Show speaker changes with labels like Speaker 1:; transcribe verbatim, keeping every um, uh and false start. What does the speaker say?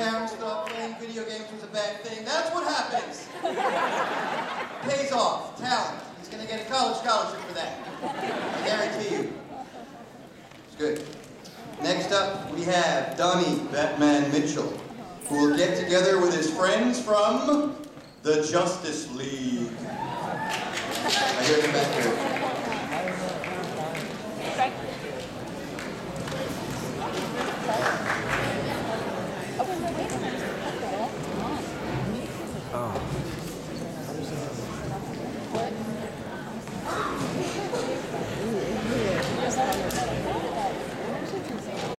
Speaker 1: parents thought playing video games was a bad thing. That's what happens. Pays off. Talent. He's going to get a college scholarship for that. I guarantee you. It's good. Next up, we have Donnie Batman Mitchell, who will get together with his friends from the Justice League. I hear them back here.